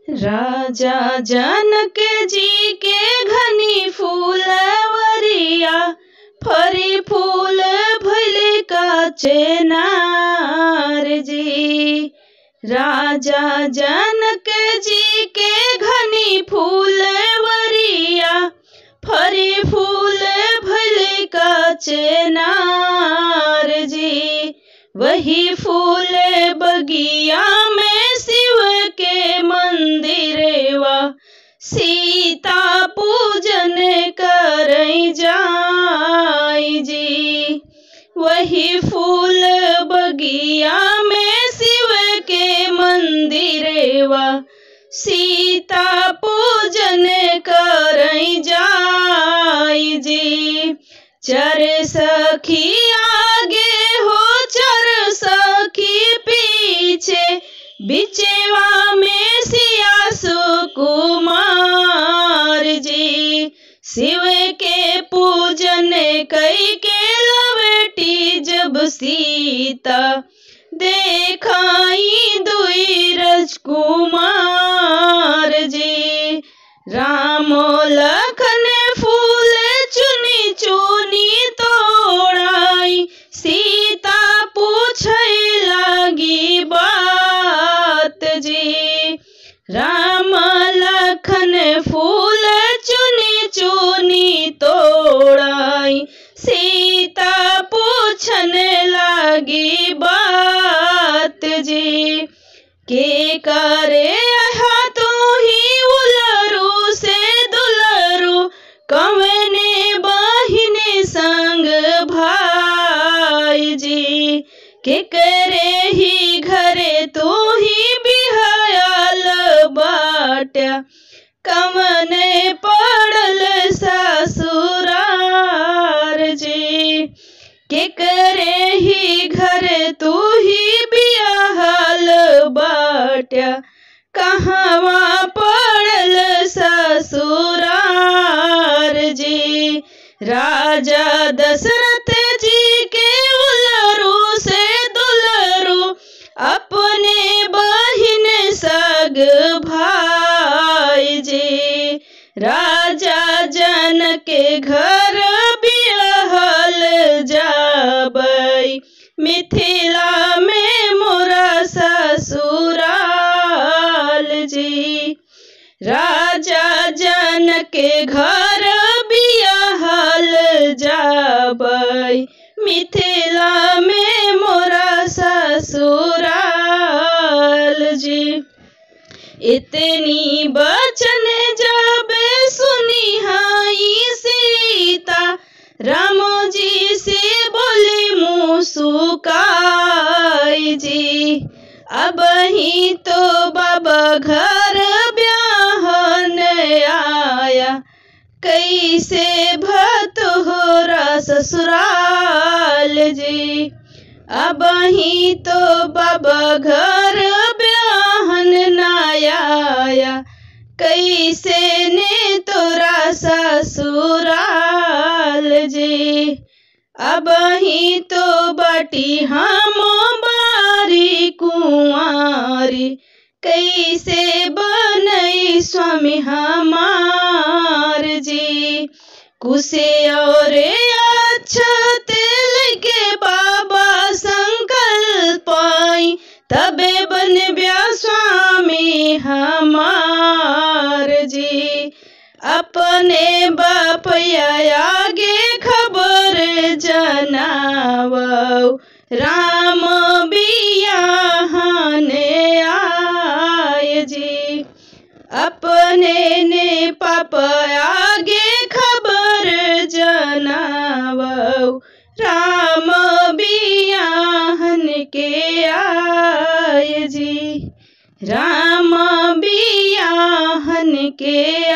राजा जनक जी के घनी फूलवरिया फरी फूल भइल का चेनार जी। राजा जनक जी के घनी फूलवरिया फरी फूल भइल का चेनार जी। वही फूल बगिया में शिव के मंदिरवा सीता पूजन करई जाई जी। वही फूल बगिया में शिव के मंदिरवा सीता पूजन करई जाई जी। चर सखी आगे हो चर सखी पीछे बिचवा में सिया सुकुमार जी। शिव के पूजन कई के लवटी जब सीता देखाई दुई राजकुमार जी। राम लखन फूल चुनी चुनी तोड़ाई सीता पूछै लागी बात जी। राम लखन फूल चुनी चुनी तोड़ाई सीता पूछन लागी बात जी। के करे तू ही उलरू से दुलरू कवने बहिने संग भाई जी। के करे ही घरे तू ही बिहायल बाट्या कवने पड़ल ससुरार जी। के करे ही घरे तू ही बिहायल बाट्या कहवा पड़ल ससुरार जी। राजा दशरथ जी के उलरू से दुलरू अपने बहिन सग भाई जी। राजा जनक के घर बिहल जाबई मिथिला में मोरा ससुराल जी। राजा जनक के घर बिहल जाबई मिथिला में मोरा ससुराल जी। इतनी बचन जब सुनी हाई सीता राम जी से बोले मुस्काई जी। अब ही तो बाबा घर ब्याहन आया कैसे भत हो रा ससुराल जी। अब ही तो बाबा घर ब्याहन आया कैसे ने तोरा ससुराल जी। अब ही तो बाटी हम बारी कुंवारी कैसे बनई स्वामी हमार जी। कुसे और अक्षत लेके बाबा संकल्प पाई तबे बन ब्या स्वामी हमार जी। अपने बाप आगे खबर जनावो राम बियाहने आए जी। अपने ने पाप आगे खबर जनावो राम बियाहन के आए जी। राम बियाहन के